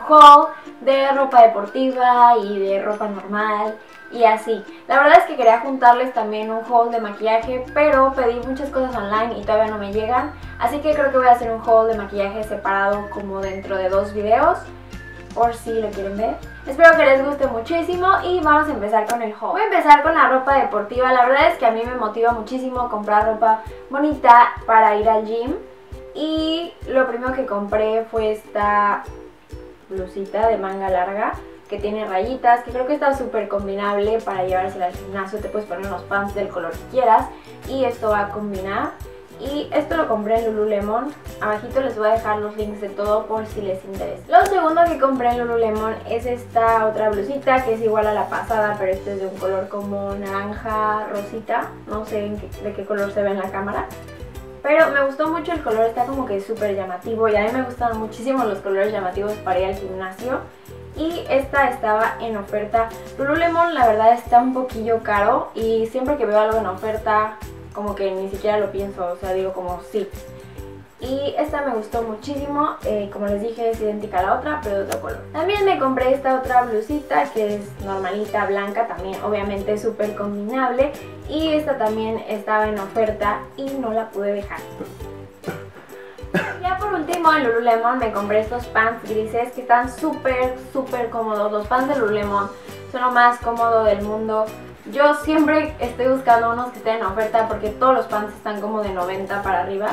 haul de ropa deportiva y de ropa normal y así. La verdad es que quería juntarles también un haul de maquillaje, pero pedí muchas cosas online y todavía no me llegan, así que creo que voy a hacer un haul de maquillaje separado como dentro de 2 videos, por si lo quieren ver. Espero que les guste muchísimo y vamos a empezar con el haul. Voy a empezar con la ropa deportiva. La verdad es que a mí me motiva muchísimo comprar ropa bonita para ir al gym. Y lo primero que compré fue esta blusita de manga larga que tiene rayitas, que creo que está súper combinable para llevársela al gimnasio. Te puedes poner unos pants del color que quieras y esto va a combinar. Y esto lo compré en Lululemon. Abajito les voy a dejar los links de todo por si les interesa. Lo segundo que compré en Lululemon es esta otra blusita que es igual a la pasada, pero este es de un color como naranja rosita. No sé de qué color se ve en la cámara, pero me gustó mucho el color, está como que súper llamativo y a mí me gustan muchísimo los colores llamativos para ir al gimnasio. Y esta estaba en oferta. Lululemon la verdad está un poquillo caro y siempre que veo algo en oferta como que ni siquiera lo pienso, o sea, digo como sí. Y esta me gustó muchísimo, como les dije es idéntica a la otra, pero de otro color. También me compré esta otra blusita que es normalita, blanca, también obviamente súper combinable. Y esta también estaba en oferta y no la pude dejar. Ya por último en Lululemon me compré estos pants grises que están súper cómodos. Los pants de Lululemon son lo más cómodo del mundo. Yo siempre estoy buscando unos que estén en oferta porque todos los pants están como de 90 para arriba.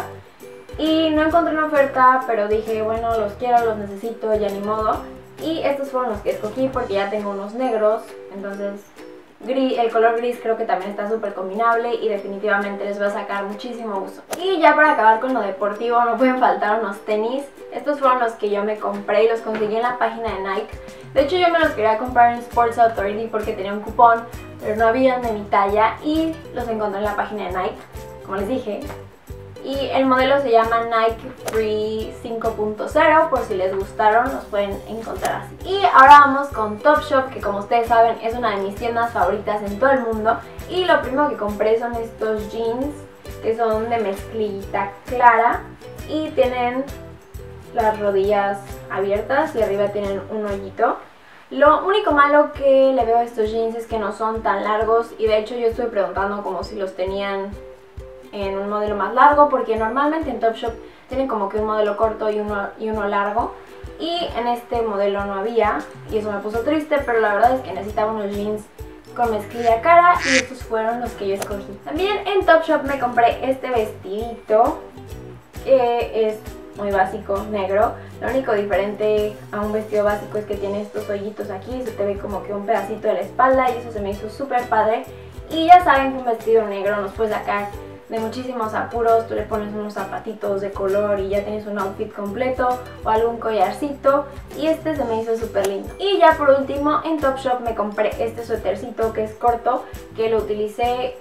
Y no encontré una oferta, pero dije, bueno, los quiero, los necesito, ya ni modo. Y estos fueron los que escogí porque ya tengo unos negros, entonces el color gris creo que también está súper combinable y definitivamente les va a sacar muchísimo uso. Y ya para acabar con lo deportivo no pueden faltar unos tenis. Estos fueron los que yo me compré y los conseguí en la página de Nike. De hecho yo me los quería comprar en Sports Authority porque tenía un cupón, pero no habían de mi talla y los encontré en la página de Nike, como les dije. Y el modelo se llama Nike Free 5.0, por si les gustaron los pueden encontrar así. Y ahora vamos con Topshop, que como ustedes saben es una de mis tiendas favoritas en todo el mundo. Y lo primero que compré son estos jeans, que son de mezclilla clara y tienen las rodillas abiertas y arriba tienen un hoyito. Lo único malo que le veo a estos jeans es que no son tan largos y de hecho yo estuve preguntando como si los tenían en un modelo más largo, porque normalmente en Topshop tienen como que un modelo corto y uno largo, y en este modelo no había y eso me puso triste, pero la verdad es que necesitaba unos jeans con mezclilla cara y estos fueron los que yo escogí. También en Topshop me compré este vestidito que es muy básico, negro. Lo único diferente a un vestido básico es que tiene estos hoyitos aquí, se te ve como que un pedacito de la espalda y eso se me hizo súper padre. Y ya saben que un vestido negro nos puede sacar de muchísimos apuros. Tú le pones unos zapatitos de color y ya tienes un outfit completo o algún collarcito y este se me hizo súper lindo. Y ya por último en Topshop me compré este suétercito que es corto, que lo utilicé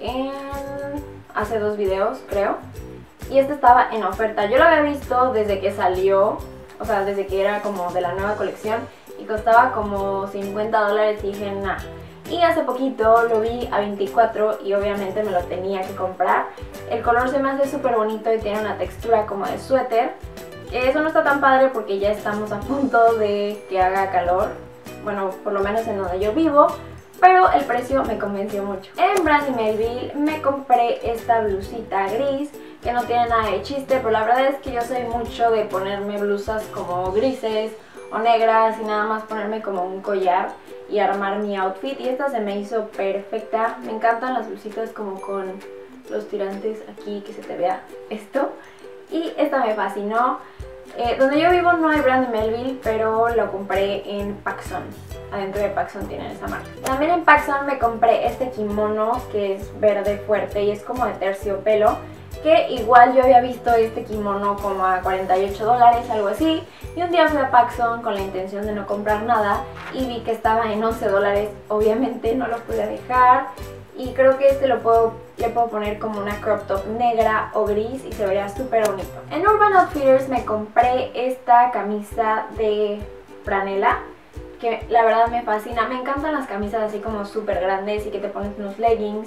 hace 2 videos creo, y este estaba en oferta. Yo lo había visto desde que salió, o sea desde que era como de la nueva colección y costaba como $50 y dije nah. Y hace poquito lo vi a 24 y obviamente me lo tenía que comprar. El color se me hace súper bonito y tiene una textura como de suéter. Eso no está tan padre porque ya estamos a punto de que haga calor. Bueno, por lo menos en donde yo vivo. Pero el precio me convenció mucho. En Brandy Melville me compré esta blusita gris que no tiene nada de chiste, pero la verdad es que yo soy mucho de ponerme blusas como grises o negras y nada más ponerme como un collar y armar mi outfit, y esta se me hizo perfecta. Me encantan las blusitas como con los tirantes aquí, que se te vea esto, y esta me fascinó. Donde yo vivo no hay Brandy Melville, pero lo compré en PacSun. Adentro de PacSun tienen esa marca. También en PacSun me compré este kimono que es verde fuerte y es como de terciopelo, que igual yo había visto este kimono como a $48, algo así. Y un día fui a PacSun con la intención de no comprar nada y vi que estaba en $11. Obviamente no lo pude dejar y creo que este le puedo poner como una crop top negra o gris y se vería súper bonito. En Urban Outfitters me compré esta camisa de franela que la verdad me fascina. Me encantan las camisas así como súper grandes y que te pones unos leggings.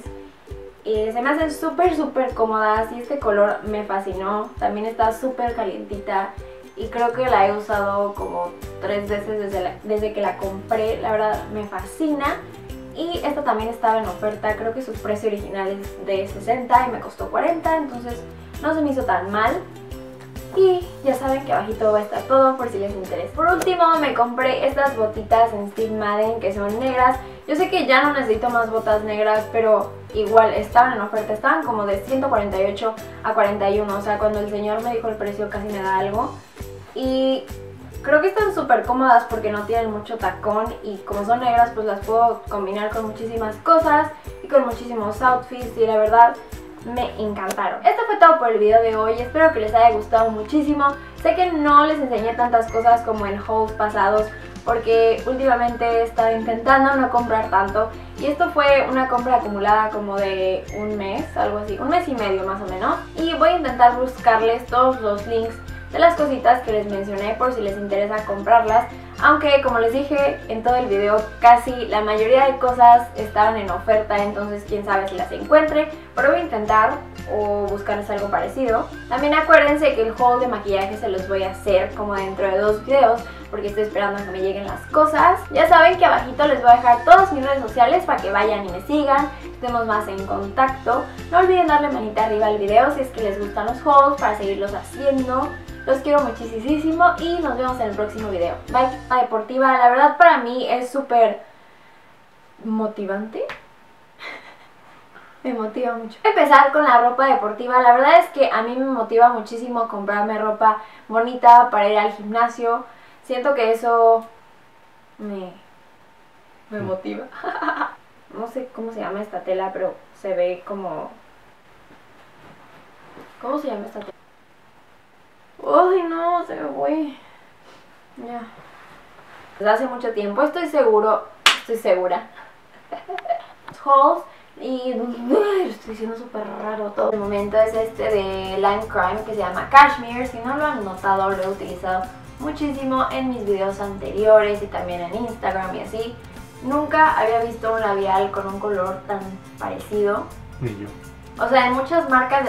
Se me hacen súper cómodas y este color me fascinó. También está súper calientita y creo que la he usado como 3 veces desde que la compré. La verdad me fascina. Y esta también estaba en oferta, creo que su precio original es de 60 y me costó 40, entonces no se me hizo tan mal. Y ya saben que abajito va a estar todo por si les interesa. Por último me compré estas botitas en Steve Madden que son negras. Yo sé que ya no necesito más botas negras, pero igual estaban en oferta, estaban como de 148 a 41, o sea, cuando el señor me dijo el precio casi me da algo. Y creo que están súper cómodas porque no tienen mucho tacón y como son negras pues las puedo combinar con muchísimas cosas y con muchísimos outfits y la verdad me encantaron. Esto fue todo por el video de hoy, espero que les haya gustado muchísimo. Sé que no les enseñé tantas cosas como en hauls pasados porque últimamente he estado intentando no comprar tanto y esto fue una compra acumulada como de un mes, algo así, un mes y medio más o menos. Y voy a intentar buscarles todos los links de las cositas que les mencioné por si les interesa comprarlas, aunque como les dije en todo el video casi la mayoría de cosas estaban en oferta, entonces quién sabe si las encuentre, pero voy a intentar o buscarles algo parecido. También acuérdense que el haul de maquillaje se los voy a hacer como dentro de 2 videos porque estoy esperando a que me lleguen las cosas. Ya saben que abajito les voy a dejar todas mis redes sociales para que vayan y me sigan, estemos más en contacto. No olviden darle manita arriba al video si es que les gustan los hauls para seguirlos haciendo. Los quiero muchísimo y nos vemos en el próximo video. Bye. La deportiva, la verdad para mí es súper motivante. Me motiva mucho. Voy a empezar con la ropa deportiva. La verdad es que a mí me motiva muchísimo comprarme ropa bonita para ir al gimnasio. Siento que eso me motiva. No sé cómo se llama esta tela, pero se ve como... ¿Cómo se llama esta tela? Uy, no, se me fue. Ya. Desde hace mucho tiempo, estoy segura. Hauls y estoy diciendo súper raro todo. El momento es este de Lime Crime que se llama Cashmere. Si no lo han notado, lo he utilizado muchísimo en mis videos anteriores y también en Instagram y así. Nunca había visto un labial con un color tan parecido. Ni yo. O sea, en muchas marcas